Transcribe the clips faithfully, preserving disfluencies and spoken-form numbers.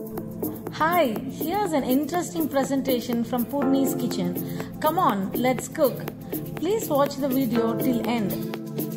Hi, here's an interesting presentation from Purni's kitchen. Come on, let's cook. Please watch the video till end.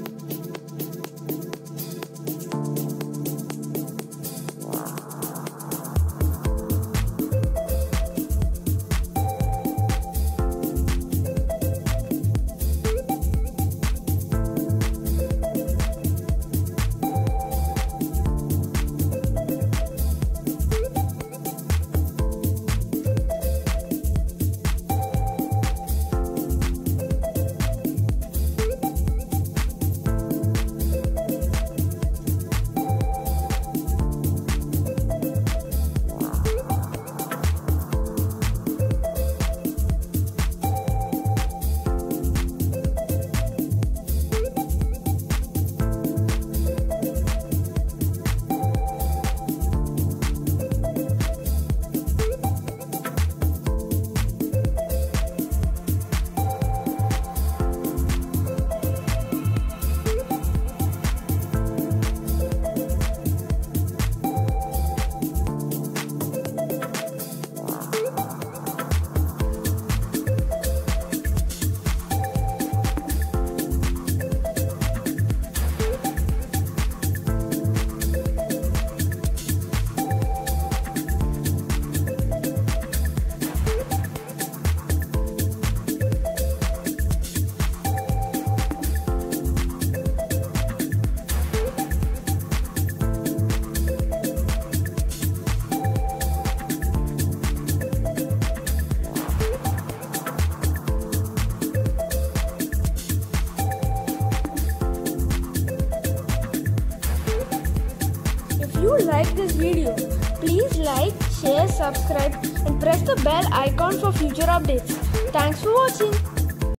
If you like this video, please like, share, subscribe and press the bell icon for future updates. Thanks for watching.